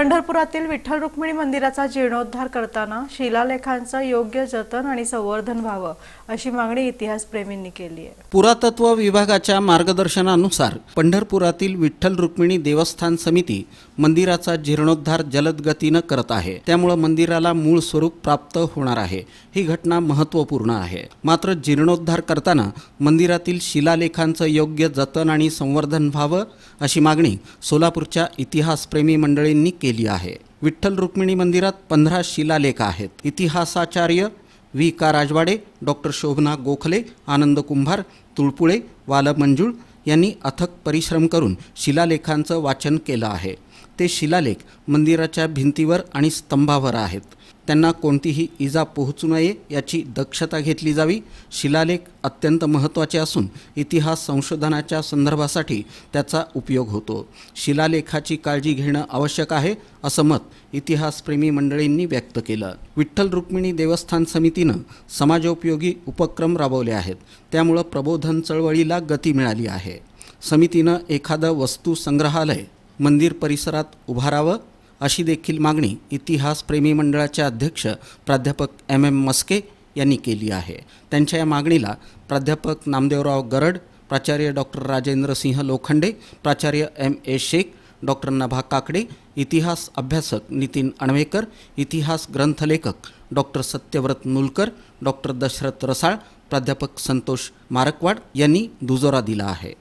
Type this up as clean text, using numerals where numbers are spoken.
पंढरपुरातील विठ्ठल रुक्मिणी मंदिराचा जीर्णोद्धार करताना शिलालेखांचं योग्य जतन आणि संवर्धन व्हावं अशी मागणी इतिहासप्रेमींनी केली आहे। पुरातत्व विभागाच्या मार्गदर्शनानुसार पंढरपुरातील विठ्ठल रुक्मिणी देवस्थान समिती मंदिराचा जीर्णोद्धार जलद गतीनं करत आहे। त्यामुळे मंदिराला मूळ स्वरूप प्राप्त होणार आहे। ही घटना महत्त्वपूर्ण आहे। मात्र जीर्णोद्धार करताना मंदिरातील शिलालेखांचं योग्य जतन आणि संवर्धन व्हावं अशी मागणी सोलापूरच्या इतिहासप्रेमी मंडळींनी केली आहे। विठ्ठल रुक्मिणी मंदिरात 15 शिलालेख आहेत। इतिहासाचार्य V K Rajwade, doctor Shobhana Gokhale, Anand Kumbhar, Tulpule, वाल मंजुळ यांनी अथक परिश्रम करून शिलालेखांचं वाचन केलं आहे। ते शिलालेख मंदिराच्या भिंतीवर आणि स्तंभावर आहेत। त्यांना कोणतीही इजा पोहोचू नये याची दक्षता घेतली जावी। शिलालेख अत्यंत महत्त्वाचे असून इतिहास संशोधनाच्या संदर्भासाठी त्याचा उपयोग होतो। शिलालेखाची काळजी घेणं आवश्यक आहे असं मत इतिहासप्रेमी मंडळींनी व्यक्त केलं। विठ्ठल रुक्मिणी देवस्थान समितीनं समाजोपयोगी उपक्रम राबवले आहेत। त्यामुळे प्रबोधन चळवळीला गती मिळाली आहे। समितीनं एखादं वस्तू संग्रहालय मंदिर परिसरात उभारावं अशी देखील मागणी इतिहासप्रेमी मंडळाचे अध्यक्ष प्राध्यापक MM मस्के यांनी केली आहे। त्यांच्या या मागणीला प्राध्यापक नामदेवराव गरड, प्राचार्य डॉक्टर राजेंद्र सिंह लोखंडे, प्राचार्य MA शेख, डॉक्टर नभा काकडे, इतिहास अभ्यासक नितीन अणवेकर, इतिहास ग्रंथलेखक डॉक्टर सत्यव्रत नुलकर, डॉक्टर दशरथ रसाळ, प्राध्यापक संतोष मारकवाड यांनी दुजोरा दिला आहे।